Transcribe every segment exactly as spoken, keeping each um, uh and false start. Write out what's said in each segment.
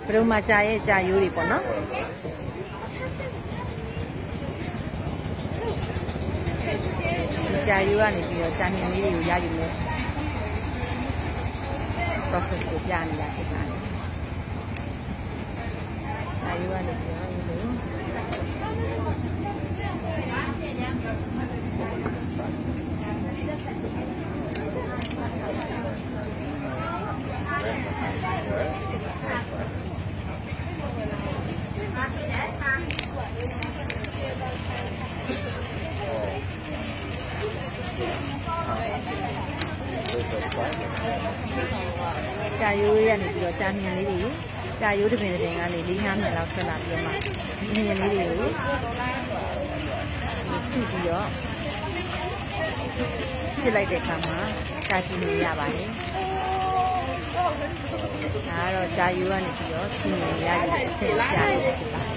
ဘယ်လိုမှကြာရဲ့ကြာရိုးတွေပေါ့နော်ကြာရိုးကနေပြီးတော့ကြာမြင်လေးတွေကိုရယူမယ် process ကိုပြနေတာဖြစ်ပါတယ်ကြာရိုးကနေပြီးတော့ဒီလိုကြာရိုးရနေပြီးတော့ကြာမြင်လေးတွေကြာရိုးတစ်ပင်တစ်ပင်ကနေလေးငါးမြင်လောက်ထွက်လာပြီးတော့မှဒီမြင်လေးတွေကိုစီပြီးတော့ဖြစ်လိုက်တဲ့အခါမှာကြာကြည့်နေရပါတယ်ဒါကတော့ကြာရိုးကနေပြီးတော့ကြည့်နေရတဲ့အဆင့်ကြာရိုးဖြစ်ပါတယ်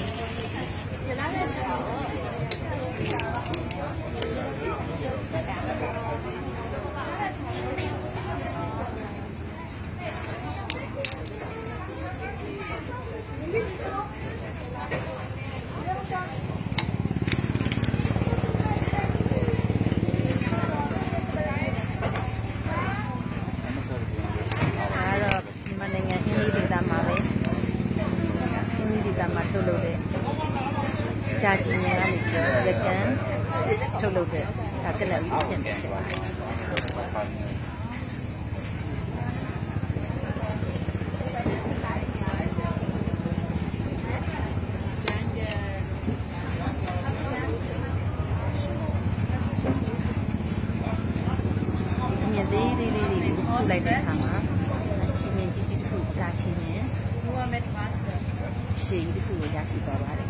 ကြာကြည့်နေရနေပြီးတော့လက်ကန်ထုတ်လုပ်တဲ့ဒါကလည်းအဆင့်ပဲဖြစ်ပါတယ်မြင်သေးသေးလေးတွေကိုစုလိုက်တဲ့အခါမှာချင်းမြင်ကြီးကြီးတစ်ခုကြာချင်းမြင်ရှေ့တစ်ခုကိုရရှိသွားပါတယ်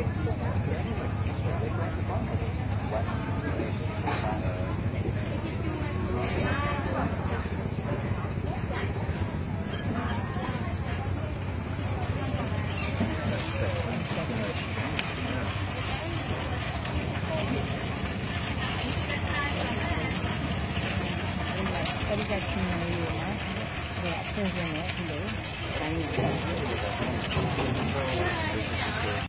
အဲ့ဒီကချင်းလေးတွေမှာအစင်းစင်းနဲ့ဒီလိုတိုင်းနေ